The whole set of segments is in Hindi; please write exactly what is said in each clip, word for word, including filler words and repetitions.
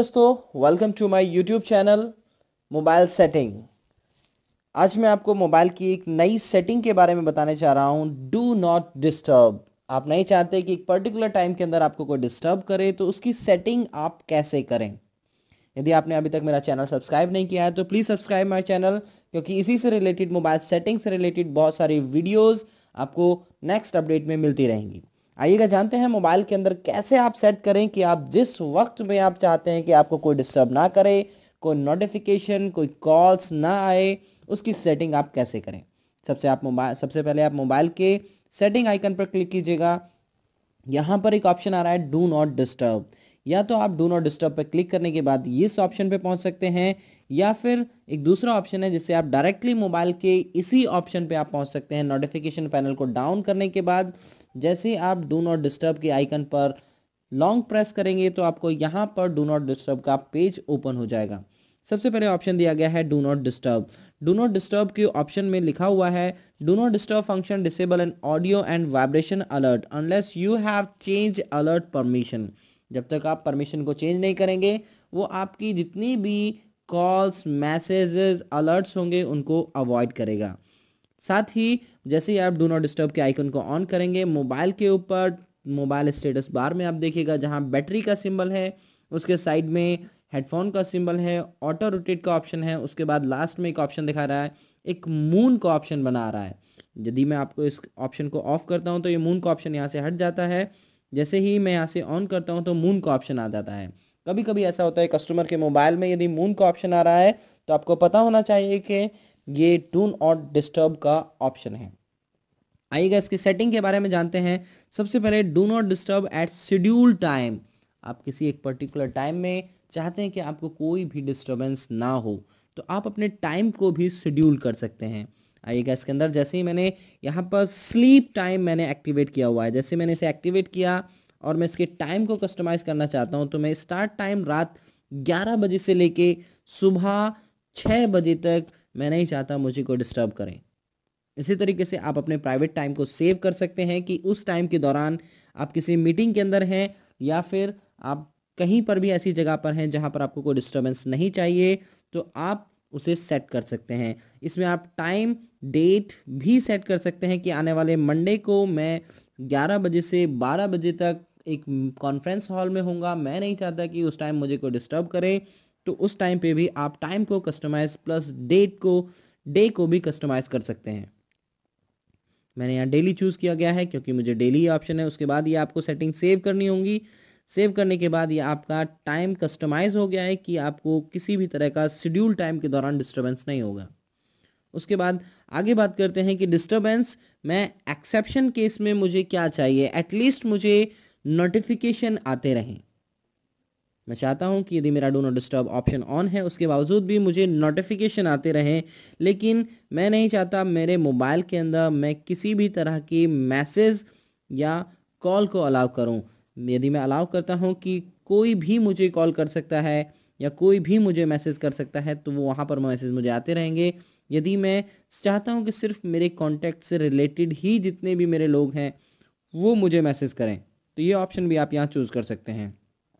दोस्तों, welcome to my YouTube channel mobile setting. आज मैं आपको मोबाइल की एक नई सेटिंग के बारे में बताने चाह रहा हूं, डू नॉट डिस्टर्ब। आप नहीं चाहते कि एक पर्टिकुलर टाइम के अंदर आपको कोई डिस्टर्ब करे, तो उसकी सेटिंग आप कैसे करें। यदि आपने अभी तक मेरा चैनल सब्सक्राइब नहीं किया है तो प्लीज़ सब्सक्राइब माय चैनल, क्योंकि इसी से रिलेटेड, मोबाइल सेटिंग से रिलेटेड बहुत सारी वीडियोज़ आपको नेक्स्ट अपडेट में मिलती रहेंगी। आइएगा जानते हैं मोबाइल के अंदर कैसे आप सेट करें कि आप जिस वक्त में आप चाहते हैं कि आपको कोई डिस्टर्ब ना करे, कोई नोटिफिकेशन, कोई कॉल्स ना आए, उसकी सेटिंग आप कैसे करें। सबसे आप मोबाइल सबसे पहले आप मोबाइल के सेटिंग आइकन पर क्लिक कीजिएगा। यहाँ पर एक ऑप्शन आ रहा है डू नॉट डिस्टर्ब। या तो आप डू नॉट डिस्टर्ब पर क्लिक करने के बाद इस ऑप्शन पे पहुंच सकते हैं, या फिर एक दूसरा ऑप्शन है जिससे आप डायरेक्टली मोबाइल के इसी ऑप्शन पे आप पहुंच सकते हैं। नोटिफिकेशन पैनल को डाउन करने के बाद जैसे ही आप डू नॉट डिस्टर्ब के आइकन पर लॉन्ग प्रेस करेंगे तो आपको यहाँ पर डू नॉट डिस्टर्ब का पेज ओपन हो जाएगा। सबसे पहले ऑप्शन दिया गया है do not disturb. Do not disturb के ऑप्शन में लिखा हुआ है do not disturb function disable an audio and vibration alert unless you have change alert permission. जब तक आप परमिशन को चेंज नहीं करेंगे, वो आपकी जितनी भी कॉल्स, मैसेजेस, अलर्ट्स होंगे उनको अवॉइड करेगा। साथ ही जैसे ही आप डू नॉट डिस्टर्ब के आइकन को ऑन करेंगे, मोबाइल के ऊपर मोबाइल स्टेटस बार में आप देखिएगा जहां बैटरी का सिंबल है, उसके साइड में हेडफोन का सिंबल है, ऑटो रोटेट का ऑप्शन है, उसके बाद लास्ट में एक ऑप्शन दिखा रहा है, एक मून का ऑप्शन बना रहा है। यदि मैं आपको इस ऑप्शन को ऑफ करता हूं तो ये मून का ऑप्शन यहाँ से हट जाता है। जैसे ही मैं यहाँ से ऑन करता हूं तो मून का ऑप्शन आ जाता है। कभी कभी ऐसा होता है कस्टमर के मोबाइल में यदि मून का ऑप्शन आ रहा है तो आपको पता होना चाहिए कि ये डू नॉट डिस्टर्ब का ऑप्शन है। आइएगा इसकी सेटिंग के बारे में जानते हैं। सबसे पहले do not disturb at schedule time. आप किसी एक पर्टिकुलर टाइम में चाहते हैं कि आपको कोई भी डिस्टर्बेंस ना हो, तो आप अपने टाइम को भी शेड्यूल कर सकते हैं। आइएगा इसके अंदर जैसे ही मैंने यहाँ पर स्लीप टाइम मैंने एक्टिवेट किया हुआ है, जैसे मैंने इसे एक्टिवेट किया और मैं इसके टाइम को कस्टमाइज़ करना चाहता हूँ, तो मैं स्टार्ट टाइम रात ग्यारह बजे से लेके सुबह छः बजे तक मैं नहीं चाहता मुझे को डिस्टर्ब करें। इसी तरीके से आप अपने प्राइवेट टाइम को सेव कर सकते हैं कि उस टाइम के दौरान आप किसी मीटिंग के अंदर हैं, या फिर आप कहीं पर भी ऐसी जगह पर हैं जहां पर आपको कोई डिस्टर्बेंस नहीं चाहिए, तो आप उसे सेट कर सकते हैं। इसमें आप टाइम, डेट भी सेट कर सकते हैं कि आने वाले मंडे को मैं ग्यारह बजे से बारह बजे तक एक कॉन्फ्रेंस हॉल में होऊंगा, मैं नहीं चाहता कि उस टाइम मुझे कोई डिस्टर्ब करे। तो उस टाइम पे भी आप टाइम को कस्टमाइज प्लस डेट को डे को भी कस्टमाइज कर सकते हैं। मैंने यहाँ डेली चूज़ किया गया है क्योंकि मुझे डेली ऑप्शन है। उसके बाद ये आपको सेटिंग सेव करनी होंगी। सेव करने के बाद ये आपका टाइम कस्टमाइज हो गया है कि आपको किसी भी तरह का शेड्यूल टाइम के दौरान डिस्टर्बेंस नहीं होगा। उसके बाद आगे बात करते हैं कि डिस्टर्बेंस मैं एक्सेप्शन केस में मुझे क्या चाहिए। एटलीस्ट मुझे नोटिफिकेशन आते रहें। मैं चाहता हूं कि यदि मेरा do not disturb option on है उसके बावजूद भी मुझे नोटिफिकेशन आते रहें, लेकिन मैं नहीं चाहता मेरे मोबाइल के अंदर मैं किसी भी तरह की मैसेज या कॉल को अलाउ करूं। यदि मैं अलाउ करता हूं कि कोई भी मुझे कॉल कर सकता है या कोई भी मुझे मैसेज कर सकता है, तो वो वहाँ पर मैसेज मुझे आते रहेंगे। यदि मैं चाहता हूँ कि सिर्फ मेरे कॉन्टैक्ट से रिलेटेड ही जितने भी मेरे लोग हैं वो मुझे मैसेज करें, तो ये ऑप्शन भी आप यहाँ चूज़ कर सकते हैं।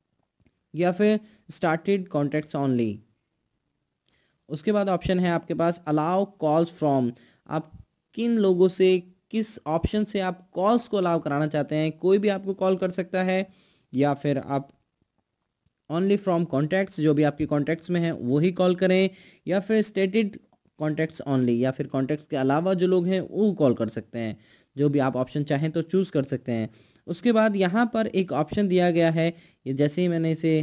या फिर स्टार्टेड कॉन्टैक्ट्स ऑनली। उसके बाद ऑप्शन है आपके पास अलाउ कॉल्स फ्रॉम। आप किन लोगों से, किस ऑप्शन से आप कॉल्स को अलाउ कराना चाहते हैं। कोई भी आपको कॉल कर सकता है, या फिर आप ओनली फ्रॉम कॉन्टैक्ट्स, जो भी आपके कॉन्टैक्ट्स में है वो ही कॉल करें, या फिर स्टेटेड कॉन्टैक्ट्स ऑनली, या फिर कॉन्टैक्ट्स के अलावा जो लोग हैं वो कॉल कर सकते हैं। जो भी आप ऑप्शन चाहें तो चूज़ कर सकते हैं। उसके बाद यहाँ पर एक ऑप्शन दिया गया है, ये जैसे ही मैंने इसे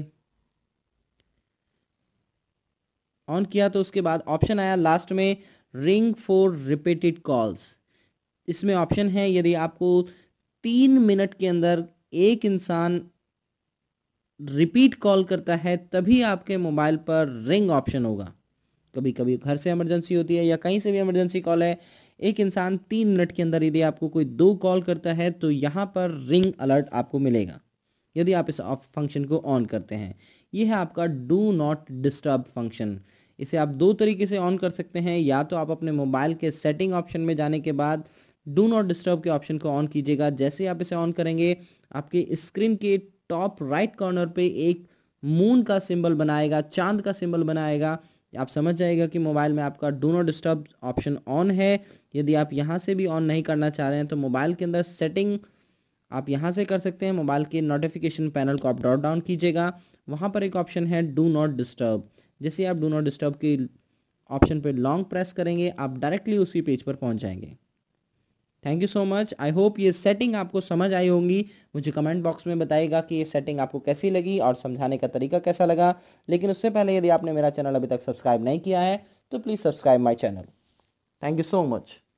ऑन किया तो उसके बाद ऑप्शन आया लास्ट में रिंग फॉर रिपीटेड कॉल्स। इसमें ऑप्शन है यदि आपको तीन मिनट के अंदर एक इंसान रिपीट कॉल करता है तभी आपके मोबाइल पर रिंग ऑप्शन होगा। कभी कभी घर से इमरजेंसी होती है या कहीं से भी इमरजेंसी कॉल है, एक इंसान तीन मिनट के अंदर यदि आपको कोई दो कॉल करता है तो यहाँ पर रिंग अलर्ट आपको मिलेगा यदि आप इस फंक्शन को ऑन करते हैं। यह है आपका डू नॉट डिस्टर्ब फंक्शन। इसे आप दो तरीके से ऑन कर सकते हैं। या तो आप अपने मोबाइल के सेटिंग ऑप्शन में जाने के बाद डू नॉट डिस्टर्ब के ऑप्शन को ऑन कीजिएगा। जैसे आप इसे ऑन करेंगे, आपके स्क्रीन के टॉप राइट कॉर्नर पे एक मून का सिंबल बनाएगा, चांद का सिंबल बनाएगा, आप समझ जाएगा कि मोबाइल में आपका do not disturb option on है। यदि आप यहाँ से भी ऑन नहीं करना चाह रहे हैं तो मोबाइल के अंदर सेटिंग आप यहाँ से कर सकते हैं। मोबाइल के नोटिफिकेशन पैनल को आप ड्रॉप डाउन कीजिएगा, वहाँ पर एक ऑप्शन है डू नॉट डिस्टर्ब। जैसे आप डू नॉट डिस्टर्ब की ऑप्शन पर लॉन्ग प्रेस करेंगे आप डायरेक्टली उसी पेज पर पहुँच जाएंगे। Thank you so much. I hope ये सेटिंग आपको समझ आई होंगी। मुझे कमेंट बॉक्स में बताइएगा कि ये सेटिंग आपको कैसी लगी और समझाने का तरीका कैसा लगा। लेकिन उससे पहले यदि आपने मेरा चैनल अभी तक सब्सक्राइब नहीं किया है तो please subscribe my channel. Thank you so much.